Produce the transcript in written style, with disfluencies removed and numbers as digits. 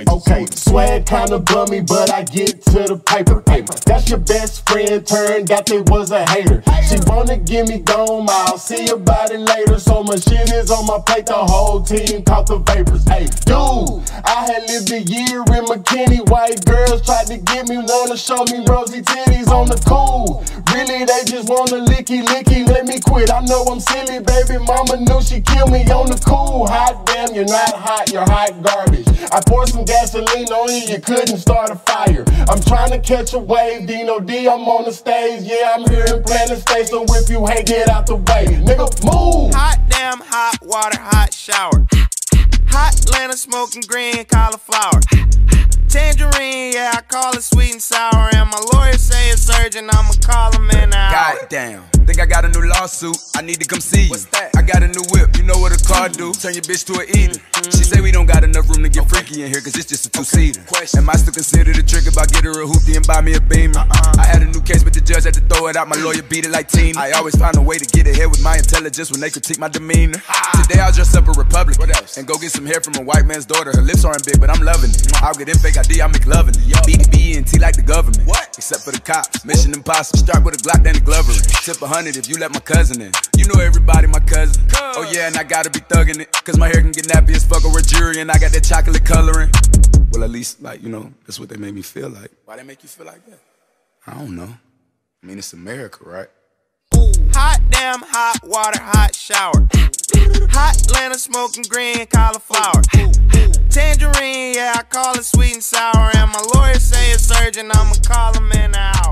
Okay, swag kinda bummy, but I get to the paper. That's your best friend, turned out they was a hater. She wanna give me gone, I'll see about it later. So much shit is on my plate, the whole team caught the vapors. Hey, dude, I had lived a year in McKinney. White girls tried to get me, wanna show me rosy titties on the cool. Really, they just wanna licky, let me quit. I know I'm silly, baby mama knew she killed me on the cool. Hot damn, you're not hot, you're hot garbage. I poured some gasoline on you, you couldn't start a fire. I'm trying to catch a wave, Dino D, I'm on the stage. Yeah, I'm here in Planet State, so if you hate, get out the way. Nigga, move! Hot damn, hot water, hot shower. Hot Atlanta smoking green cauliflower. Tangerine, yeah, I call it sweet and sour. And my lawyer say it's urgent, I'ma call him in an hour. Goddamn, think I got a new lawsuit, I need to come see you. What's that? I got a new whip, you know what a car do? Turn your bitch to an eater. She say we don't got enough room to get freaky in here, cause it's just a two-seater. Am I still considered a trick if I get her a hoopty and buy me a Beamer? I had a new case, but the judge had to throw it out. My lawyer beat it like Tina. I always find a way to get ahead with my intelligence when they critique my demeanor. Today I'll dress up a Republican and go get some hair from a white man's daughter. Her lips aren't big, but I'm loving it. I'll get in fake ID, I'll make loving it. BDB and T like the government. Except for the cops. Mission impossible. Strike with a Glock, then the Glover in. Tip 100 if you let my cousin in. You know everybody, my cousin. Oh yeah, and I gotta be thugging it, cause my hair can get nappy as fuck or a jury, and I got that chocolate coloring. Well, at least, like, you know, that's what they made me feel like. Why they make you feel like that? I don't know. I mean, it's America, right? Hot damn, hot water, hot shower. Hot Atlanta smoking green cauliflower. Tangerine, yeah, I call it sweet and sour. And my lawyer say it's urgent, I'ma call him in an hour.